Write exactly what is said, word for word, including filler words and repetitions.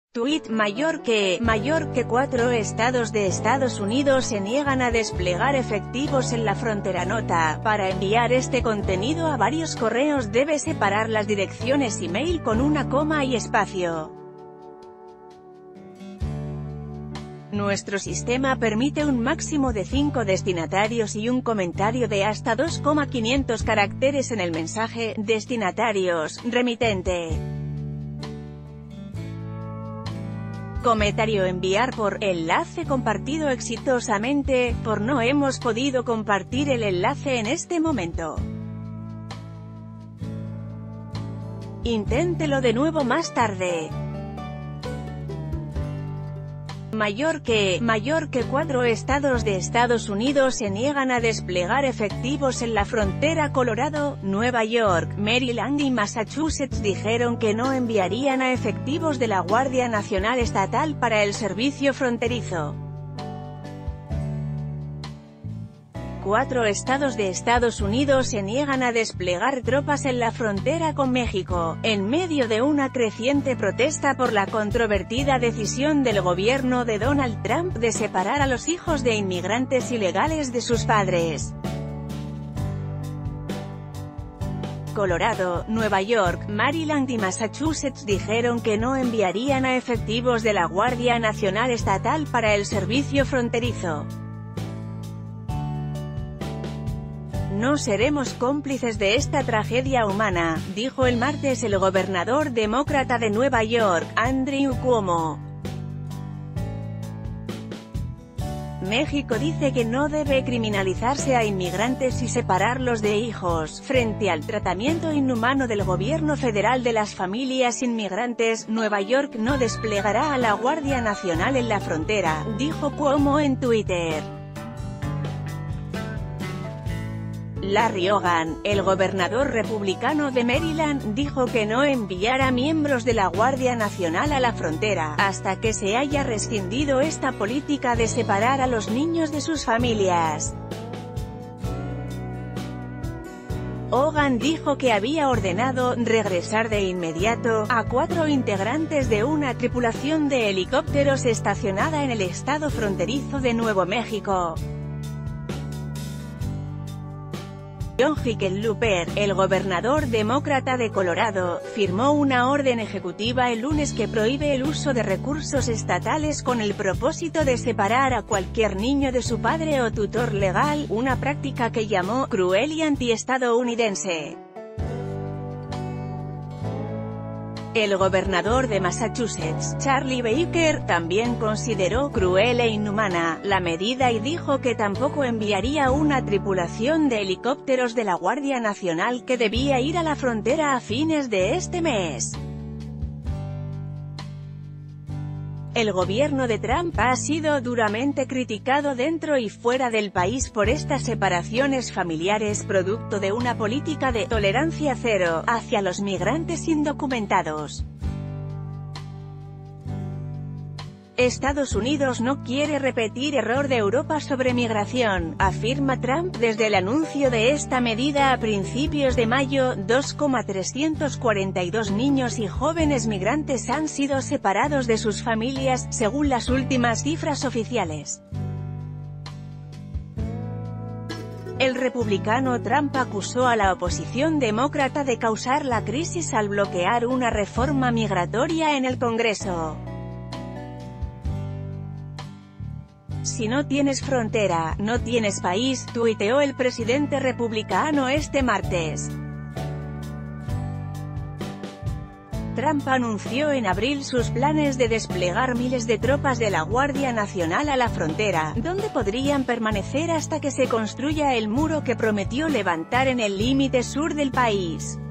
Tuit: mayor que, mayor que cuatro estados de Estados Unidos se niegan a desplegar efectivos en la frontera. Nota: para enviar este contenido a varios correos debe separar las direcciones email con una coma y espacio. Nuestro sistema permite un máximo de cinco destinatarios y un comentario de hasta dos coma quinientos caracteres en el mensaje. Destinatarios: remitente. Comentario: enviar por enlace compartido exitosamente, por no hemos podido compartir el enlace en este momento. Inténtelo de nuevo más tarde. Mayor que, mayor que cuatro estados de Estados Unidos se niegan a desplegar efectivos en la frontera. Colorado, Nueva York, Maryland y Massachusetts dijeron que no enviarían a efectivos de la Guardia Nacional Estatal para el servicio fronterizo. Cuatro estados de Estados Unidos se niegan a desplegar tropas en la frontera con México, en medio de una creciente protesta por la controvertida decisión del gobierno de Donald Trump de separar a los hijos de inmigrantes ilegales de sus padres. Colorado, Nueva York, Maryland y Massachusetts dijeron que no enviarían a efectivos de la Guardia Nacional Estatal para el servicio fronterizo. No seremos cómplices de esta tragedia humana, dijo el martes el gobernador demócrata de Nueva York, Andrew Cuomo. México dice que no debe criminalizarse a inmigrantes y separarlos de hijos. Frente al tratamiento inhumano del gobierno federal de las familias inmigrantes, Nueva York no desplegará a la Guardia Nacional en la frontera, dijo Cuomo en Twitter. Larry Hogan, el gobernador republicano de Maryland, dijo que no enviará miembros de la Guardia Nacional a la frontera, hasta que se haya rescindido esta política de separar a los niños de sus familias. Hogan dijo que había ordenado regresar de inmediato a cuatro integrantes de una tripulación de helicópteros estacionada en el estado fronterizo de Nuevo México. John Hickenlooper, el gobernador demócrata de Colorado, firmó una orden ejecutiva el lunes que prohíbe el uso de recursos estatales con el propósito de separar a cualquier niño de su padre o tutor legal, una práctica que llamó cruel y antiestadounidense. El gobernador de Massachusetts, Charlie Baker, también consideró cruel e inhumana la medida y dijo que tampoco enviaría una tripulación de helicópteros de la Guardia Nacional que debía ir a la frontera a fines de este mes. El gobierno de Trump ha sido duramente criticado dentro y fuera del país por estas separaciones familiares producto de una política de tolerancia cero hacia los migrantes indocumentados. Estados Unidos no quiere repetir error de Europa sobre migración, afirma Trump desde el anuncio de esta medida a principios de mayo. dos coma trescientos cuarenta y dos niños y jóvenes migrantes han sido separados de sus familias, según las últimas cifras oficiales. El republicano Trump acusó a la oposición demócrata de causar la crisis al bloquear una reforma migratoria en el Congreso. Si no tienes frontera, no tienes país, tuiteó el presidente republicano este martes. Trump anunció en abril sus planes de desplegar miles de tropas de la Guardia Nacional a la frontera, donde podrían permanecer hasta que se construya el muro que prometió levantar en el límite sur del país.